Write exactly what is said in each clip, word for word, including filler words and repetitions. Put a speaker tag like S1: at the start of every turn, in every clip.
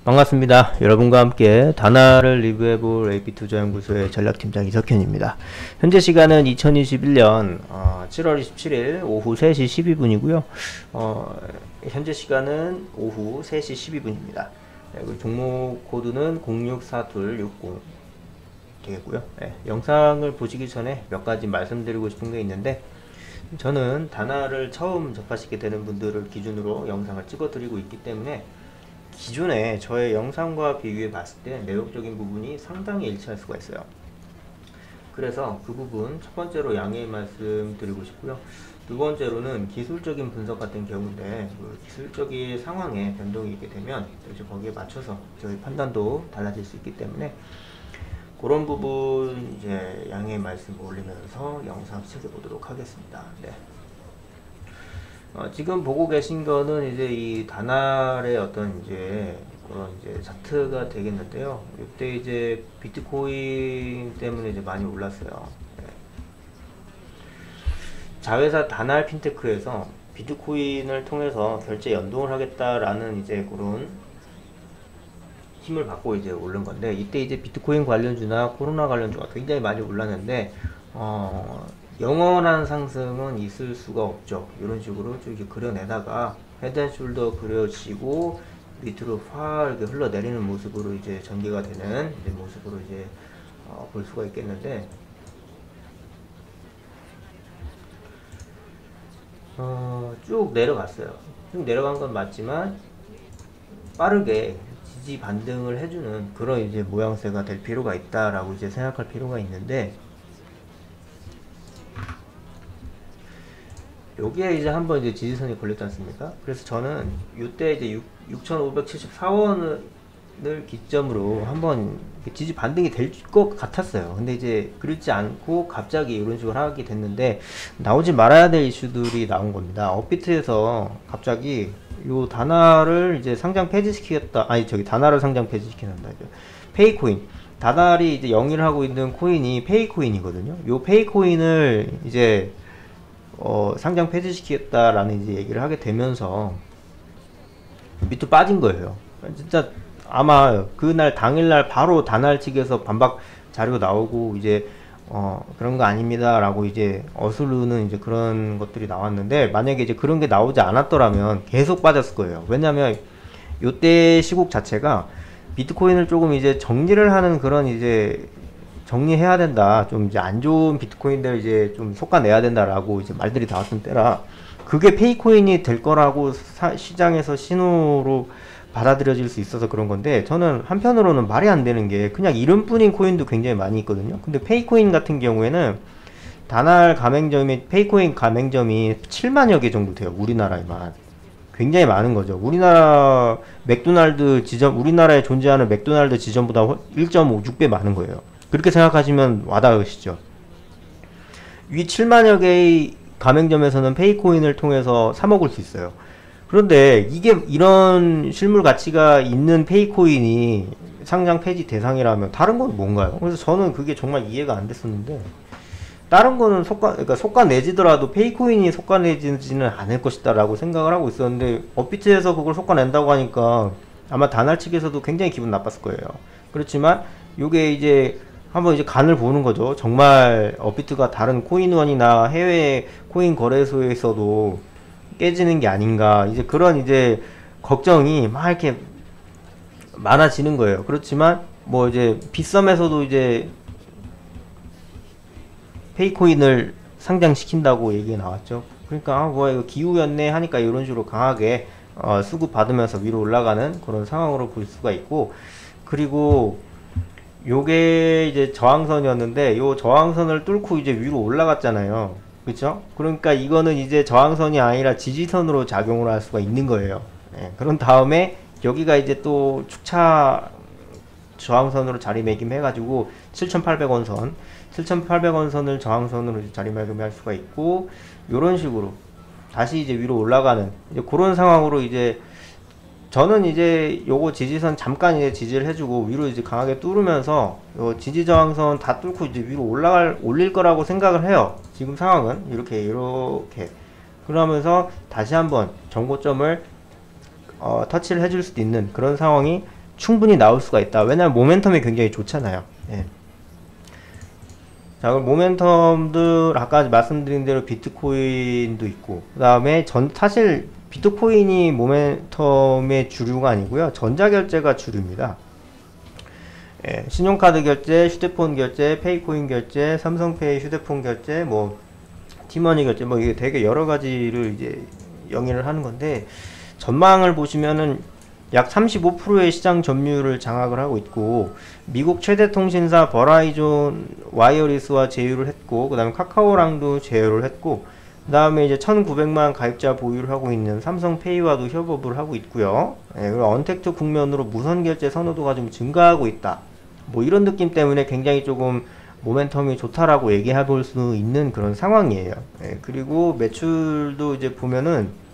S1: 반갑습니다. 여러분과 함께 다나를 리뷰해볼 에이피투자연구소의 전략팀장 이석현입니다. 현재 시간은 이천이십일 년 어, 칠월 이십칠일 오후 세 시 십이 분이고요. 어, 현재 시간은 오후 세 시 십이 분입니다. 네, 종목 코드는 공육사이육공 되겠고요. 네, 영상을 보시기 전에 몇 가지 말씀드리고 싶은 게 있는데, 저는 다나를 처음 접하시게 되는 분들을 기준으로 영상을 찍어 드리고 있기 때문에 기존에 저의 영상과 비교해 봤을 때 내용적인 부분이 상당히 일치할 수가 있어요. 그래서 그 부분 첫 번째로 양해의 말씀 드리고 싶고요. 두 번째로는 기술적인 분석 같은 경우인데, 그 기술적인 상황에 변동이 있게 되면 이제 거기에 맞춰서 저희 판단도 달라질 수 있기 때문에 그런 부분 이제 양해의 말씀 올리면서 영상 시작해 보도록 하겠습니다. 네. 어, 지금 보고 계신 거는 이제 이 다날의 어떤 이제 그런 이제 차트가 되겠는데요. 이때 이제 비트코인 때문에 이제 많이 올랐어요. 네. 자회사 다날 핀테크에서 비트코인을 통해서 결제 연동을 하겠다라는 이제 그런 힘을 받고 이제 오른 건데, 이때 이제 비트코인 관련주나 코로나 관련주가 굉장히 많이 올랐는데, 어, 영원한 상승은 있을 수가 없죠. 이런 식으로 쭉 이렇게 그려내다가 헤드앤숄더 그려지고 밑으로 확 이렇게 흘러내리는 모습으로 이제 전개가 되는 이제 모습으로 이제 어, 볼 수가 있겠는데, 어, 쭉 내려갔어요. 쭉 내려간 건 맞지만 빠르게 지지 반등을 해주는 그런 이제 모양새가 될 필요가 있다라고 이제 생각할 필요가 있는데, 여기에 이제 한번 이제 지지선이 걸렸지 않습니까? 그래서 저는 이때 이제 육천오백칠십사 원을 기점으로 한번 지지 반등이 될 것 같았어요. 근데 이제 그렇지 않고 갑자기 이런 식으로 하게 됐는데, 나오지 말아야 될 이슈들이 나온 겁니다. 업비트에서 갑자기 요 다나를 이제 상장 폐지시키겠다, 아니 저기 다나를 상장 폐지시키는다, 페이코인, 다날이 이제 영위를 하고 있는 코인이 페이코인이거든요. 요 페이코인을 이제 어, 상장 폐지시키겠다라는 이제 얘기를 하게 되면서 밑으로 빠진 거예요. 진짜 아마 그날 당일날 바로 다날 측에서 반박 자료 나오고 이제 어, 그런 거 아닙니다 라고 이제 어스르는 이제 그런 것들이 나왔는데, 만약에 이제 그런 게 나오지 않았더라면 계속 빠졌을 거예요. 왜냐면 요때 시국 자체가 비트코인을 조금 이제 정리를 하는 그런 이제 정리해야 된다, 좀 이제 안 좋은 비트코인들 이제 좀 솎아내야 된다라고 이제 말들이 나왔던 때라, 그게 페이코인이 될 거라고 사, 시장에서 신호로 받아들여질 수 있어서 그런 건데, 저는 한편으로는 말이 안 되는 게, 그냥 이름뿐인 코인도 굉장히 많이 있거든요. 근데 페이코인 같은 경우에는 다날 가맹점이, 페이코인 가맹점이 칠만여 개 정도 돼요. 우리나라에만. 굉장히 많은 거죠. 우리나라 맥도날드 지점, 우리나라에 존재하는 맥도날드 지점보다 일 점 오육 배 많은 거예요. 그렇게 생각하시면 와닿으시죠? 이 칠만여 개의 가맹점에서는 페이코인을 통해서 사먹을 수 있어요. 그런데 이게 이런 실물 가치가 있는 페이코인이 상장 폐지 대상이라면 다른 건 뭔가요? 그래서 저는 그게 정말 이해가 안 됐었는데, 다른 거는 속가, 그러니까 속가내지더라도 페이코인이 속가내지는 않을 것이다 라고 생각을 하고 있었는데, 업비트에서 그걸 속가낸다고 하니까 아마 다날 측에서도 굉장히 기분 나빴을 거예요. 그렇지만 요게 이제 한번 이제 간을 보는 거죠. 정말 업비트가 다른 코인원이나 해외 코인 거래소에서도 깨지는 게 아닌가, 이제 그런 이제 걱정이 막 이렇게 많아지는 거예요. 그렇지만 뭐 이제 빗썸에서도 이제 페이코인을 상장시킨다고 얘기가 나왔죠. 그러니까 아, 뭐 이거 기우였네 하니까 이런 식으로 강하게 어, 수급 받으면서 위로 올라가는 그런 상황으로 볼 수가 있고, 그리고 요게 이제 저항선이었는데, 요 저항선을 뚫고 이제 위로 올라갔잖아요. 그쵸? 그러니까 이거는 이제 저항선이 아니라 지지선으로 작용을 할 수가 있는 거예요. 네, 그런 다음에 여기가 이제 또 축차 저항선으로 자리매김 해가지고 칠천팔백 원 선, 칠천팔백 원 선을 저항선으로 자리매김할 수가 있고, 요런 식으로 다시 이제 위로 올라가는 이제 그런 상황으로, 이제 저는 이제 요거 지지선 잠깐 이제 지지를 해주고 위로 이제 강하게 뚫으면서 요 지지 저항선 다 뚫고 이제 위로 올라갈 올릴 거라고 생각을 해요. 지금 상황은 이렇게 이렇게 그러면서 다시 한번 정고점을 어, 터치를 해줄 수도 있는 그런 상황이 충분히 나올 수가 있다. 왜냐면 모멘텀이 굉장히 좋잖아요. 예. 자, 그럼 모멘텀들 아까 말씀드린 대로 비트코인도 있고, 그 다음에 전 사실 비트코인이 모멘텀의 주류가 아니고요, 전자결제가 주류입니다. 예, 신용카드 결제, 휴대폰 결제, 페이코인 결제, 삼성페이 휴대폰 결제, 뭐 티머니 결제, 뭐 이게 되게 여러 가지를 이제 영위를 하는 건데, 전망을 보시면은 약 삼십오 퍼센트의 시장 점유율을 장악을 하고 있고, 미국 최대 통신사 버라이존 와이어리스와 제휴를 했고, 그 다음에 카카오랑도 제휴를 했고, 그 다음에 이제 천구백만 가입자 보유를 하고 있는 삼성페이와도 협업을 하고 있고요. 예, 그리고 언택트 국면으로 무선 결제 선호도가 좀 증가하고 있다. 뭐 이런 느낌 때문에 굉장히 조금 모멘텀이 좋다라고 얘기해 볼 수 있는 그런 상황이에요. 예, 그리고 매출도 이제 보면은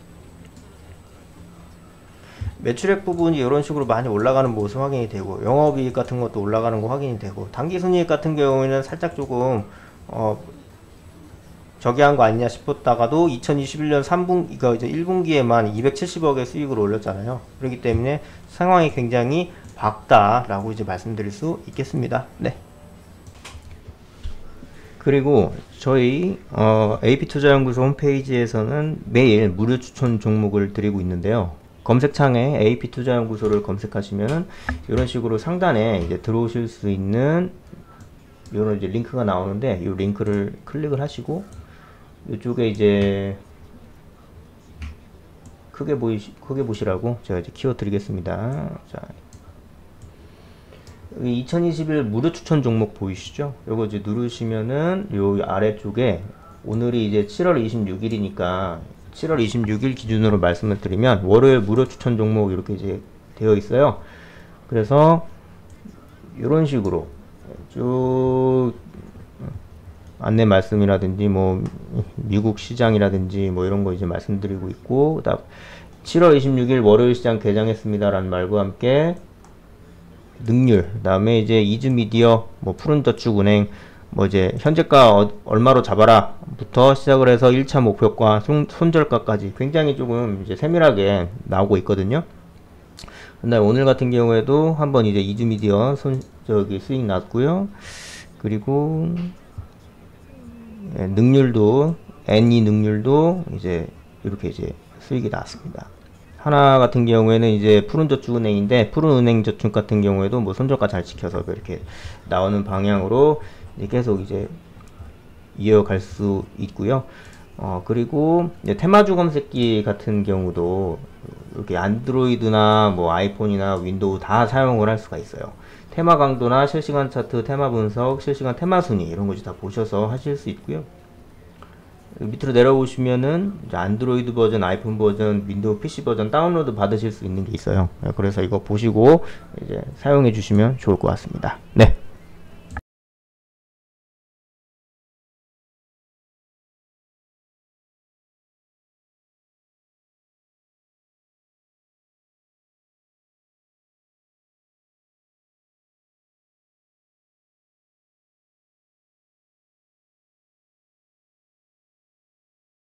S1: 매출액 부분이 이런 식으로 많이 올라가는 모습 확인이 되고, 영업이익 같은 것도 올라가는 거 확인이 되고, 당기순이익 같은 경우에는 살짝 조금 어 저기 한 거 아니냐 싶었다가도 이천이십일 년 삼 분기, 이거 이제 일 분기에만 이백칠십억의 수익을 올렸잖아요. 그렇기 때문에 상황이 굉장히 밝다라고 이제 말씀드릴 수 있겠습니다. 네. 그리고 저희 어, 에이피투자연구소 홈페이지에서는 매일 무료 추천 종목을 드리고 있는데요. 검색창에 에이피투자연구소를 검색하시면은 이런 식으로 상단에 이제 들어오실 수 있는 이런 이제 링크가 나오는데, 이 링크를 클릭을 하시고 이쪽에 이제 크게 보이시 크게 보시라고 제가 이제 키워 드리겠습니다. 자, 여기 이천이십일 무료 추천 종목 보이시죠? 요거 이제 누르시면은 요 아래쪽에 오늘이 이제 칠월 이십육일이니까 칠월 이십육일 기준으로 말씀을 드리면 월요일 무료 추천 종목 이렇게 이제 되어 있어요. 그래서 이런 식으로 쭉 안내 말씀이라든지 뭐 미국 시장이라든지 뭐 이런 거 이제 말씀드리고 있고, 그다음 칠월 이십육일 월요일 시장 개장했습니다라는 말과 함께 능률, 그다음에 이제 이즈미디어, 뭐 푸른저축은행, 뭐 이제 현재가 어, 얼마로 잡아라 부터 시작을 해서 일 차 목표가 손, 손절가까지 굉장히 조금 이제 세밀하게 나오고 있거든요. 근데 오늘 같은 경우에도 한번 이제 이즈미디어 손 저기 수익 났고요. 그리고 예, 능률도 엔이 능률도 이제 이렇게 이제 수익이 나왔습니다. 하나 같은 경우에는 이제 푸른저축은행인데, 푸른은행저축 같은 경우에도 뭐 손절가 잘 지켜서 이렇게 나오는 방향으로 이제 계속 이제 이어갈 수 있고요. 어 그리고 이제 테마주 검색기 같은 경우도 이렇게 안드로이드나 뭐 아이폰이나 윈도우 다 사용을 할 수가 있어요. 테마 강도나 실시간 차트, 테마 분석, 실시간 테마 순위 이런 것이 다 보셔서 하실 수 있고요. 밑으로 내려오시면은 이제 안드로이드 버전, 아이폰 버전, 윈도우 피씨 버전 다운로드 받으실 수 있는 게 있어요. 그래서 이거 보시고 이제 사용해 주시면 좋을 것 같습니다. 네.